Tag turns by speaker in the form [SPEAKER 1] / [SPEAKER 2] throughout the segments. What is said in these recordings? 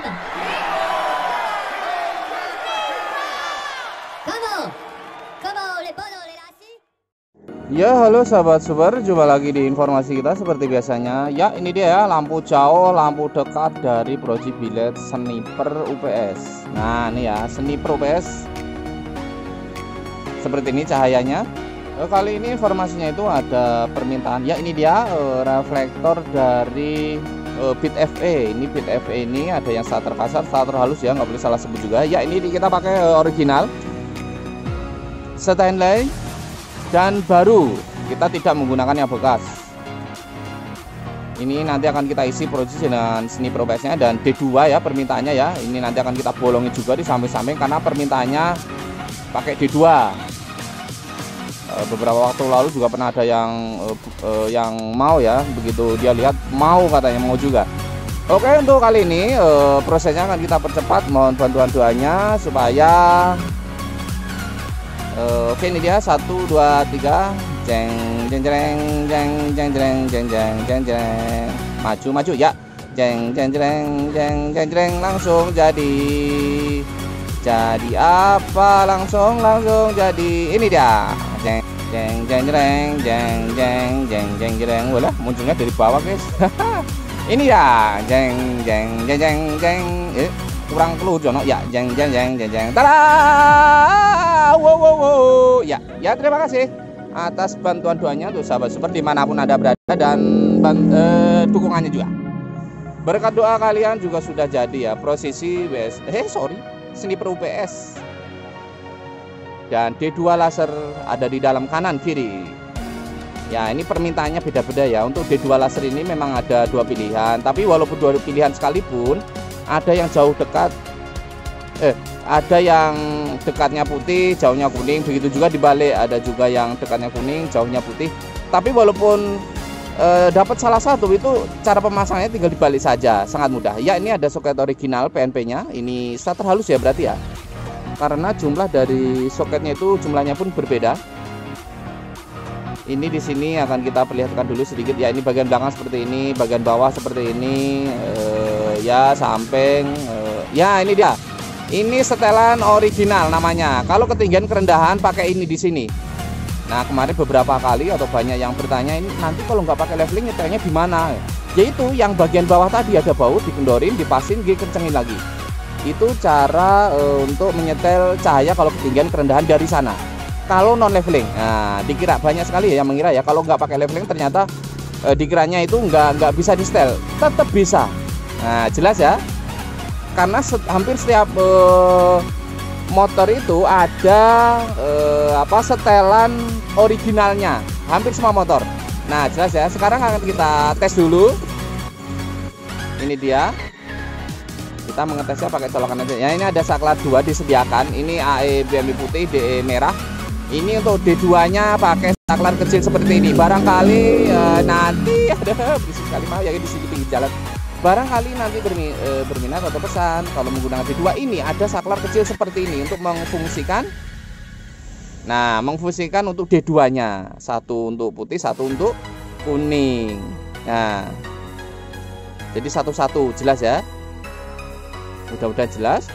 [SPEAKER 1] 番。Como le puedo relasi?
[SPEAKER 2] Ya, halo sahabat super, jumpa lagi di informasi kita seperti biasanya. Ya, ini dia ya, lampu jauh, lampu dekat dari Proji Billet Sniper UPS. Nah, ini ya, Sniper UPS. Seperti ini cahayanya. Kali ini informasinya itu ada permintaan. Ya, ini dia reflektor dari Bit FE. Ini Bit FE ini ada yang starter kasar, starter halus ya, nggak boleh salah sebut juga. Ya, ini kita pakai original stainless dan baru, kita tidak menggunakan yang bekas. Ini nanti akan kita isi Proji dengan Sniper UPS nya dan D2 ya permintaannya ya. Ini nanti akan kita bolongin juga di samping-samping karena permintaannya pakai D2. Beberapa waktu lalu juga pernah ada yang mau ya, begitu dia lihat mau, katanya mau juga. Oke, untuk kali ini prosesnya akan kita percepat, mohon bantuan doanya supaya oke, ini dia 1 2 3 jeng jeng jeng jeng jeng jeng jeng jeng jeng, maju ya, jeng jeng jeng jeng jeng jeng, langsung jadi apa, langsung jadi. Ini dia jeng jeng jeng jeng jeng jeng jeng jeng jeng, wala munculnya dari bawah guys. Ini ya jeng jeng jeng jeng jeng, kurang keluar jono ya, jeng jeng jeng jeng jeng, tada, wow. Ya terima kasih atas bantuan doanya untuk sahabat super dimanapun Anda berada dan dukungannya juga. Berkat doa kalian juga sudah jadi ya prosesi Sniper UPS dan D2 laser ada di dalam kanan kiri. Ya, ini permintaannya beda-beda ya. Untuk D2 laser ini memang ada dua pilihan, tapi walaupun dua pilihan sekalipun ada yang jauh dekat, ada yang dekatnya putih, jauhnya kuning, begitu juga dibalik, ada juga yang dekatnya kuning, jauhnya putih. Tapi walaupun dapat salah satu, itu cara pemasangannya tinggal dibalik saja, sangat mudah. Ya, ini ada soket original PNP-nya, ini starter halus ya berarti ya, karena jumlah dari soketnya itu jumlahnya pun berbeda. Ini di sini akan kita perlihatkan dulu sedikit ya. Ini bagian belakang seperti ini, bagian bawah seperti ini, ya samping, ya ini dia. Ini setelan original namanya. Kalau ketinggian kerendahan pakai ini di sini. Nah, kemarin beberapa kali atau banyak yang bertanya, ini nanti kalau nggak pakai leveling nyetelnya di mana? Yaitu yang bagian bawah tadi ada baut, dikendorin, dipasin, dikencengin lagi. Itu cara untuk menyetel cahaya kalau ketinggian kerendahan dari sana. Kalau non leveling, nah dikira banyak sekali ya yang mengira ya kalau nggak pakai leveling ternyata dikiranya itu nggak bisa di setel. Tetap bisa. Nah, jelas ya. Karena hampir setiap motor itu ada setelan originalnya, hampir semua motor. Nah, jelas ya. Sekarang akan kita tes dulu. Ini dia. Kita mengetesnya pakai colokan aja. Ya, ini ada saklar 2 disediakan. Ini AE BMW putih, DE merah. Ini untuk D2-nya pakai saklar kecil seperti ini. Barangkali nanti ada berisik sekali mah ya di sini pinggir jalan. Barangkali nanti berminat atau pesan kalau menggunakan D2 ini ada saklar kecil seperti ini untuk memfungsikan. Nah, memfungsikan untuk D2-nya. Satu untuk putih, satu untuk kuning. Nah, jadi satu-satu, jelas ya. Mudah-mudahan jelas.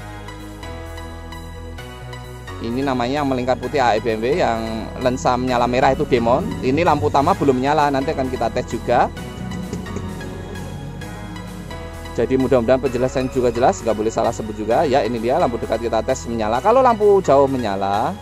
[SPEAKER 2] Ini namanya yang melingkar putih AE BMW, yang lensa menyala merah itu demon. Ini lampu utama belum nyala, nanti akan kita tes juga. Jadi mudah-mudahan penjelasan juga jelas, nggak boleh salah sebut juga. Ya, ini dia lampu dekat kita tes menyala. Kalau lampu jauh menyala,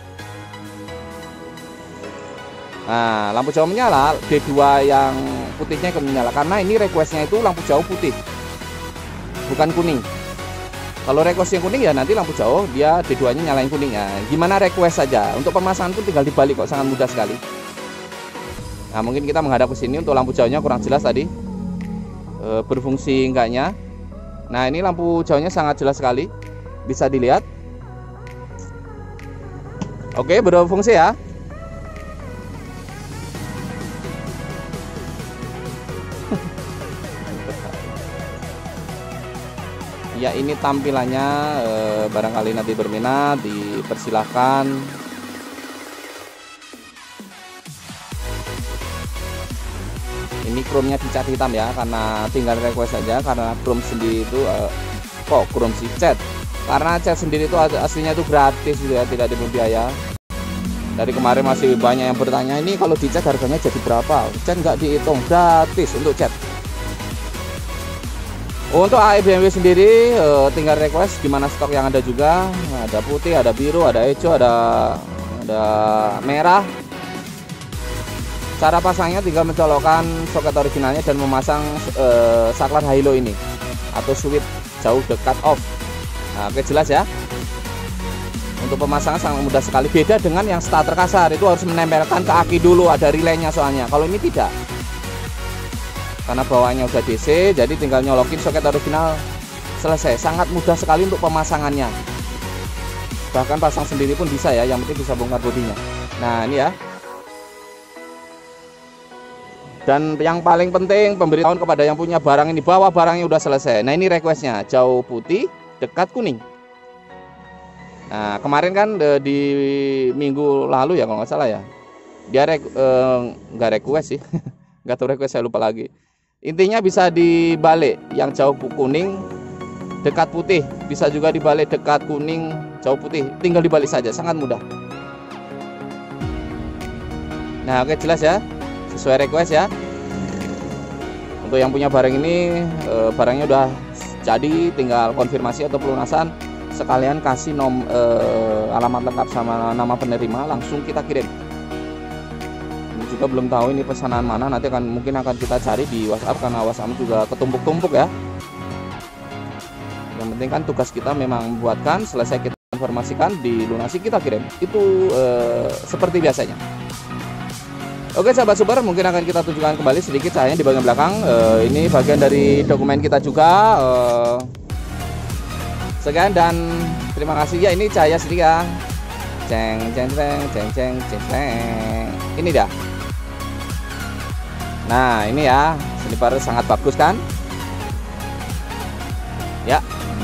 [SPEAKER 2] nah lampu jauh menyala, D2 yang putihnya akan menyala. Karena ini requestnya itu lampu jauh putih, bukan kuning. Kalau request yang kuning ya nanti lampu jauh dia D2 nya nyalain kuning ya. Gimana request saja. Untuk pemasangan pun tinggal dibalik kok, sangat mudah sekali. Nah, mungkin kita menghadap ke sini. Untuk lampu jauhnya kurang jelas tadi berfungsi enggaknya. Nah, ini lampu jauhnya sangat jelas sekali, bisa dilihat. Oke, berfungsi ya. Ya, ini tampilannya, barangkali nanti berminat dipersilahkan. Ini chrome-nya dicat hitam ya, karena tinggal request saja, karena chrome sendiri itu Kok krum sih cat? Karena cat sendiri itu aslinya itu gratis gitu ya, tidak dipungut biaya. Dari kemarin masih banyak yang bertanya, ini kalau dicat harganya jadi berapa? Cat nggak dihitung, gratis untuk cat. Untuk AE BMW sendiri tinggal request gimana stok yang ada juga. Ada putih, ada biru, ada hijau, ada merah. Cara pasangnya tinggal mencolokkan soket originalnya dan memasang saklar halo ini atau switch jauh dekat off. Nah, oke, jelas ya. Untuk pemasangan sangat mudah sekali. Beda dengan yang starter kasar, itu harus menempelkan ke aki dulu, ada relaynya soalnya. Kalau ini tidak, karena bawaannya udah DC, jadi tinggal nyolokin soket original, selesai. Sangat mudah sekali untuk pemasangannya. Bahkan pasang sendiri pun bisa ya, yang penting bisa bongkar bodinya. Nah, ini ya. Dan yang paling penting, pemberitahuan kepada yang punya barang ini bahwa barangnya udah selesai. Nah, ini requestnya, jauh putih dekat kuning. Nah, kemarin kan di minggu lalu ya kalau nggak salah ya, dia nggak request sih. Nggak tahu request, saya lupa lagi. Intinya bisa dibalik, yang jauh kuning dekat putih, bisa juga dibalik dekat kuning jauh putih, tinggal dibalik saja, sangat mudah. Nah, oke, jelas ya, sesuai request ya. Untuk yang punya barang ini, barangnya udah jadi, tinggal konfirmasi atau pelunasan, sekalian kasih alamat lengkap sama nama penerima, langsung kita kirim. Juga belum tahu ini pesanan mana, nanti mungkin akan kita cari di WhatsApp, karena WhatsApp juga ketumpuk-tumpuk ya. Yang penting kan tugas kita memang membuatkan, selesai kita informasikan, dilunasi, kita kirim. Itu seperti biasanya. Oke sahabat super, mungkin akan kita tunjukkan kembali sedikit cahayanya di bagian belakang. Ini bagian dari dokumen kita juga. Sekian dan terima kasih ya. Ini cahaya sedikit ya. Ceng ceng ceng ceng ceng ceng ceng. Ini dah. Nah, ini ya, sniper sangat bagus kan? Ya.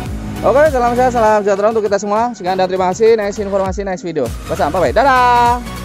[SPEAKER 2] Oke, salam sehat, salam sejahtera untuk kita semua. Sekian dan terima kasih. Next informasi, next video. Sampai, dadah.